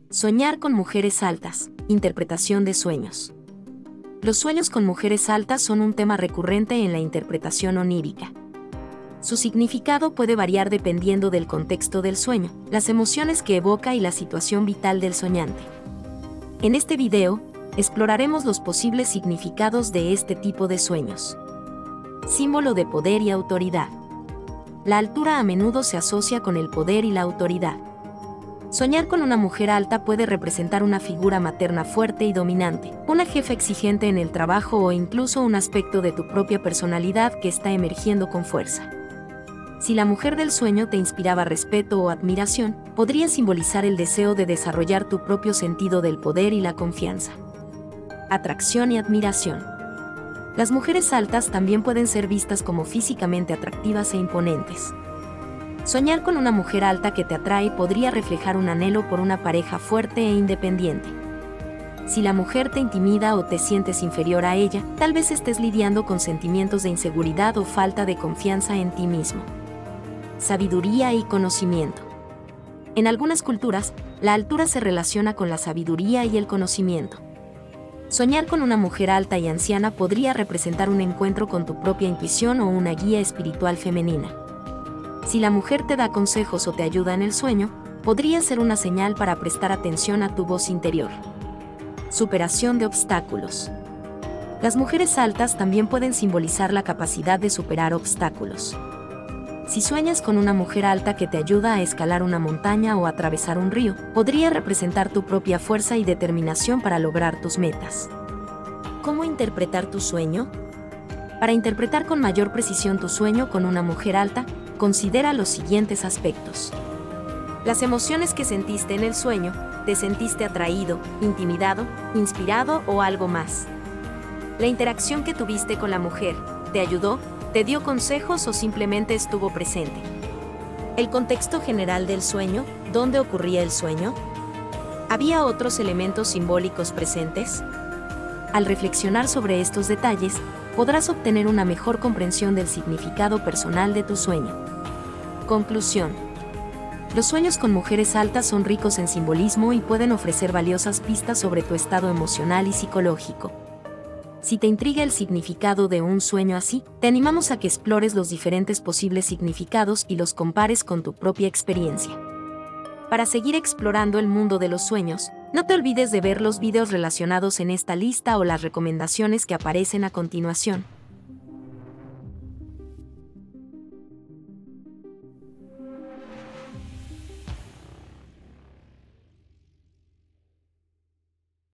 Soñar con mujeres altas, interpretación de sueños. Los sueños con mujeres altas son un tema recurrente en la interpretación onírica. Su significado puede variar dependiendo del contexto del sueño, las emociones que evoca y la situación vital del soñante. En este video, exploraremos los posibles significados de este tipo de sueños. Símbolo de poder y autoridad. La altura a menudo se asocia con el poder y la autoridad. Soñar con una mujer alta puede representar una figura materna fuerte y dominante, una jefa exigente en el trabajo o incluso un aspecto de tu propia personalidad que está emergiendo con fuerza. Si la mujer del sueño te inspiraba respeto o admiración, podría simbolizar el deseo de desarrollar tu propio sentido del poder y la confianza. Atracción y admiración. Las mujeres altas también pueden ser vistas como físicamente atractivas e imponentes. Soñar con una mujer alta que te atrae podría reflejar un anhelo por una pareja fuerte e independiente. Si la mujer te intimida o te sientes inferior a ella, tal vez estés lidiando con sentimientos de inseguridad o falta de confianza en ti mismo. Sabiduría y conocimiento. En algunas culturas, la altura se relaciona con la sabiduría y el conocimiento. Soñar con una mujer alta y anciana podría representar un encuentro con tu propia intuición o una guía espiritual femenina. Si la mujer te da consejos o te ayuda en el sueño, podría ser una señal para prestar atención a tu voz interior. Superación de obstáculos. Las mujeres altas también pueden simbolizar la capacidad de superar obstáculos. Si sueñas con una mujer alta que te ayuda a escalar una montaña o atravesar un río, podría representar tu propia fuerza y determinación para lograr tus metas. ¿Cómo interpretar tu sueño? Para interpretar con mayor precisión tu sueño con una mujer alta, considera los siguientes aspectos. Las emociones que sentiste en el sueño, ¿te sentiste atraído, intimidado, inspirado o algo más? La interacción que tuviste con la mujer, ¿te ayudó, te dio consejos o simplemente estuvo presente? El contexto general del sueño, ¿dónde ocurría el sueño? ¿Había otros elementos simbólicos presentes? Al reflexionar sobre estos detalles, podrás obtener una mejor comprensión del significado personal de tu sueño. Conclusión. Los sueños con mujeres altas son ricos en simbolismo y pueden ofrecer valiosas pistas sobre tu estado emocional y psicológico. Si te intriga el significado de un sueño así, te animamos a que explores los diferentes posibles significados y los compares con tu propia experiencia. Para seguir explorando el mundo de los sueños, no te olvides de ver los videos relacionados en esta lista o las recomendaciones que aparecen a continuación.